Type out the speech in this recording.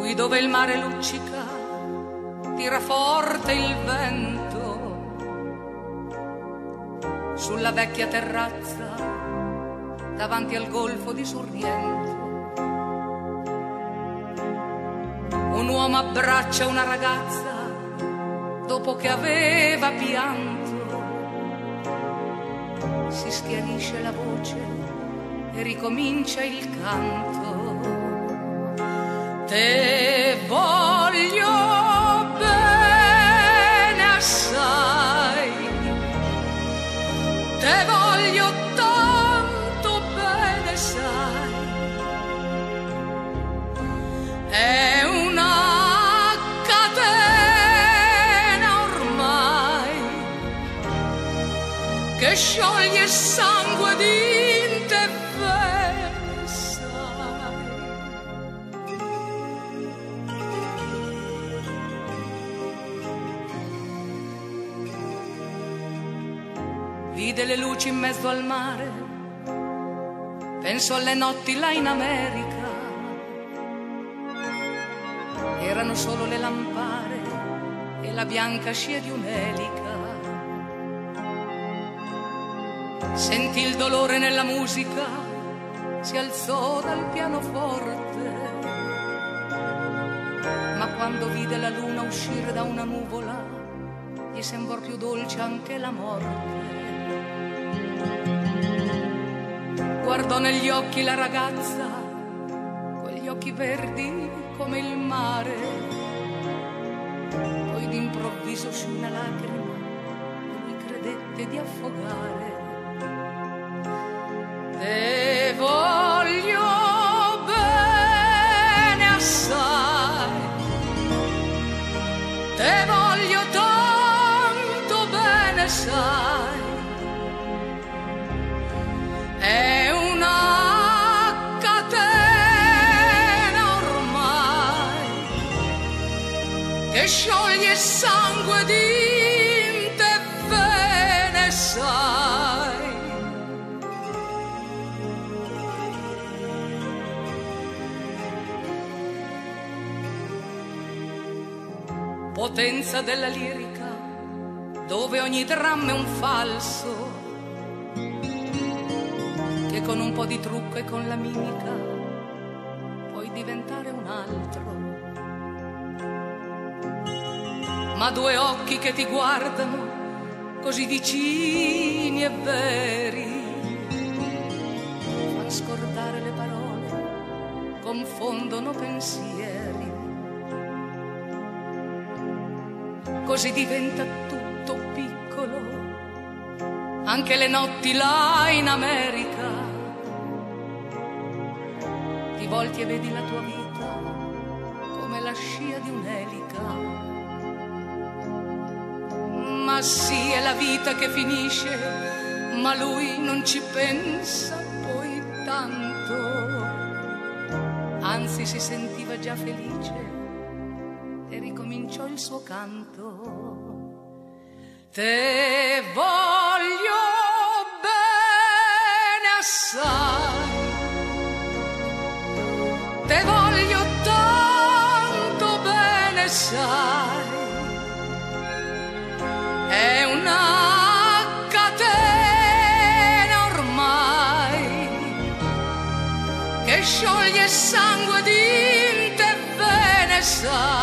qui dove il mare luccica, tira forte il vento, sulla vecchia terrazza davanti al golfo di Sorrento. Un uomo abbraccia una ragazza dopo che aveva pianto, si schiarisce la voce e ricomincia il canto. Te voglio bene assai, te voglio tanto bene, sai, è una catena ormai che scioglie il sangue di te, bene sai. Vide le luci in mezzo al mare, penso alle notti là in America, erano solo le lampare e la bianca scia di un'elica. Sentì il dolore nella musica, si alzò dal pianoforte, ma quando vide la luna uscire da una nuvola, gli sembrò più dolce anche la morte. Guardò negli occhi la ragazza, quegli occhi verdi come il mare, poi d'improvviso uscì una lacrima e lui credette di affogare. Te voglio bene assai, te voglio tanto bene, sai, è una catena ormai che scioglie il sangue di te, bene sai. Potenza della lirica, dove ogni dramma è un falso, che con un po' di trucco e con la mimica puoi diventare un altro. Ma due occhi che ti guardano così vicini e veri fanno scordare le parole, confondono pensieri. Così diventa tutto piccolo, anche le notti là in America. Ti volti e vedi la tua vita come la scia di un'elica. Ma sì, è la vita che finisce, ma lui non ci pensa poi tanto. Anzi, si sentiva già felice e ricominciò il suo canto. Te voglio bene assai, te voglio tanto bene, sai, è una catena ormai che scioglie il sangue di te, bene sai.